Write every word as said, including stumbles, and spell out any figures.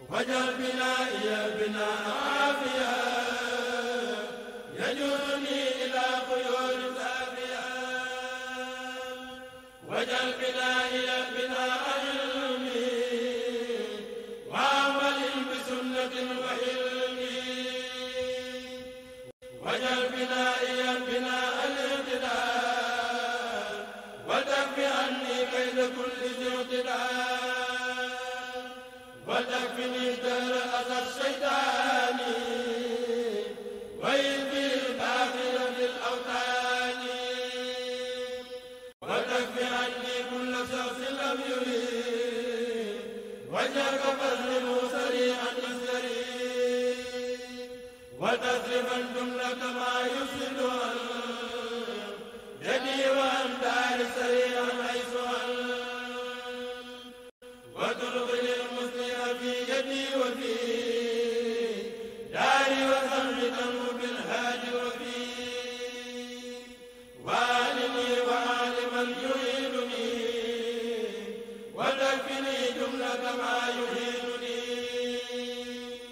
wajal binaa'i binaa'a aafiya yajuruni ila xuyuuri saafiya wajal binaa'i binaa'a ilmi wa amalin bi sunnatin wa hilmi wajal binaa'i binaa'a al-i'tidaal wa takfi anni kayda kulli zi i'tidaal wa takfini dahra aza shaytaani wa yudfi al-baaxila fil awtaani wa takfi anni kulla shaxsin lam yurid wajhaka fazlimu sari'an yasri wa tasrifan jumlata maa yufsidu an yadi wa an daari sari'an haysu an wa tudkhil al-musliha fi yadi wa fi daari wa sammitanhu bil haadi wa fi waalini wa aaliman yu'iduni wa takfini jumlata maa yuhid